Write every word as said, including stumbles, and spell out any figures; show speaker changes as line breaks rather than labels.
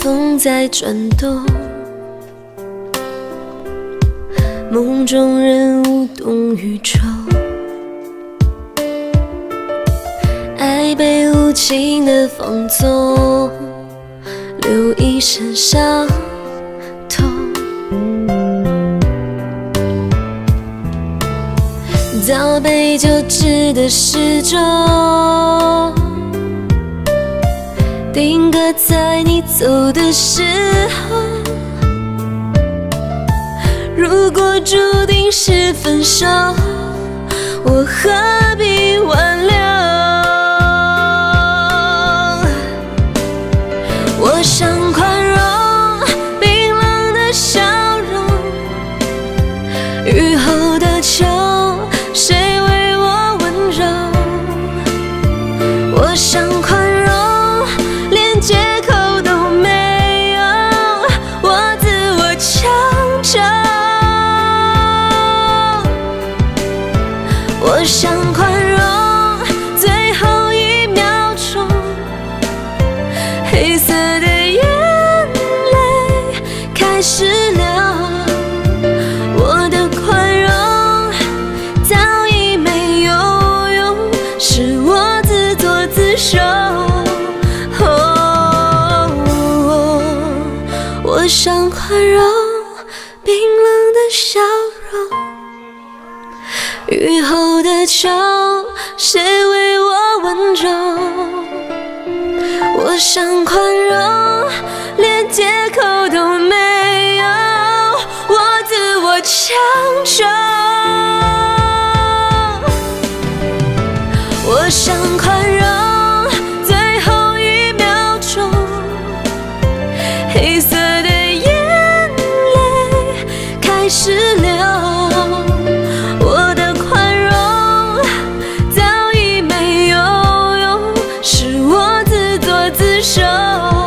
风在转动，梦中人无动于衷，爱被无情的放纵，留一身伤痛。倒杯酒掷的时钟，定格在你走的时候。如果注定是分手，我何必挽留？我想宽容冰冷的笑容，雨后的秋，谁为我温柔？我想宽容连借口都没有，我自我强求。我想宽容最后一秒钟，黑色的眼泪开始流，我的宽容早已没有用，是我自作自受。我想宽容冰冷的笑容，雨后的秋，谁为我温柔？我想宽容连借口都没有，我自我强求。我想宽容最后一秒钟，黑色的眼泪开始流，我的宽容早已没有用，是我自作自受。